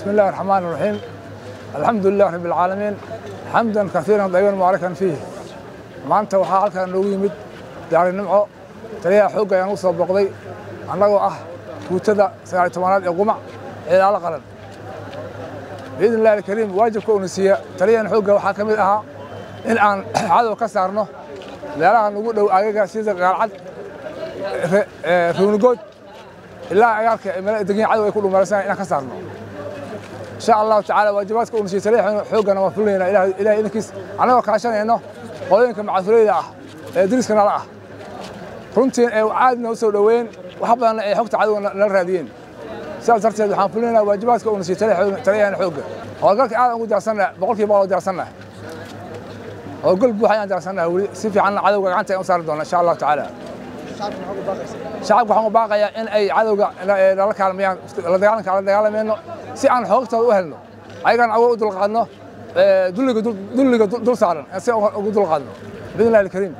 بسم الله الرحمن الرحيم. الحمد لله رب العالمين حمدا كثيرا طيبا مباركا فيه. maanta waxaa halkan noogu yimid Daari Nimco taliyaha xoogga ayaan u soo boqday annagoo ah guutada 19aad ee Qumac ciidaala qaran. بإذن الله الكريم واجبka uu nasiya taliyahan xoogga waxaa kamid ahaa in aan cadow ka saarno meelaha ugu dhow agaga sida Gaalcad Ruunugood ilaa agaalka meel degan cadow ay ku dhumaraysan in ka saarno. إن شاء الله تعالى واجباتك ونسي تليح حوقنا وفلنا إلى إنكيس أنا وكاشان إنه قولينك مع فريدة درسنا لا رنتين وعادنا وسولوين وحبنا أي حقت عدو للرادين سألت عن فلنا واجباتك ونسي تليح حوقه وقالك أنا أقول درسنا بقولك يبغى درسنا وقلت بوحنا درسنا سيفي عنا عدو عنك أنصار إن شاء الله تعالى شعبك حقوق باقي إن أي عدو لا كلام لا دجال منه si aan xoogta u helno ayagan awood dul qaadno dulliga dul saaran si ugu dul qaadno bidnaa الكريم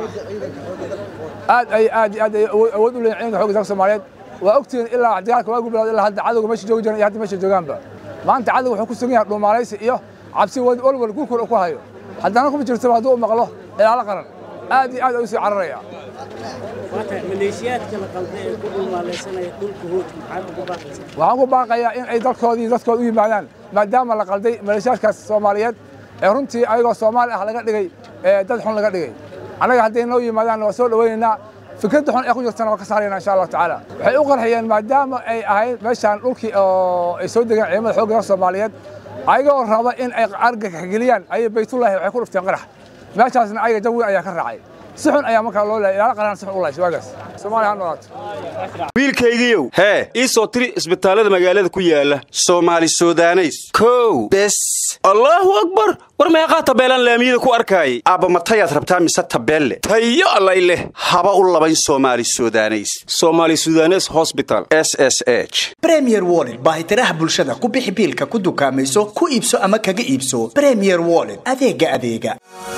aad awood u leeyahay xoogga Soomaaliyeed waa ogtiin ilaa dagaalka waa gublaad ilaa hadda cadawga meesha joogi jireen iyo hadda meesha joogaanba maanta cadawga wuxuu ku sugan yahay dhuumaalaysi iyo cabsi walwal guurkor ku hayo haddana kuma jirto hadduu maqlo ilaala qaran aad ay soo cararaya ماليشيات كلا قلبي كل ما لسنا يدل كهوت waxaan ku baaqayaa in ay dalkoodii dadkooda u yimaadaan maadaama la qalday maleeshiyaadkaas Soomaaliyeed ee runtii ayagoo Soomaali ah laga dhigay dad xun laga dhigay anaga haddii noo yimaadaan waa soo dhaweynaa fikradda xun ee ku jirtana waa ka saarayna insha Allah taala waxay u qarxiyeen maadaama ay ahayd meeshan dhulkii oo ay soo degaan ciidamada xoogga Soomaaliyeed ayagoo raba in ay argagax geliyaan ay baytullaahi waxay ku dhufteen qarax meeshaasna ayaga jawi ayaa ka raacay سحن أيام كان لولا إلى قرن سحن الله شواجس سومالي هنورات wiilkaygiiyow hee ii soo tiri isbitaalada magaalada ku yaala Soomaali Suudaneys kow bes Allahu akbar war meeqa tabeelan laamiyada ku arkay aba matayaad rabtaa mise tabeelle tayo alla ileh haba u labayn Soomaali Suudaneys Hospital SSH Premier Wallet baahitiraha bulshada ku bixi biilka ku dukaamayso ku iibso ama kaga iibso Premier Wallet adeega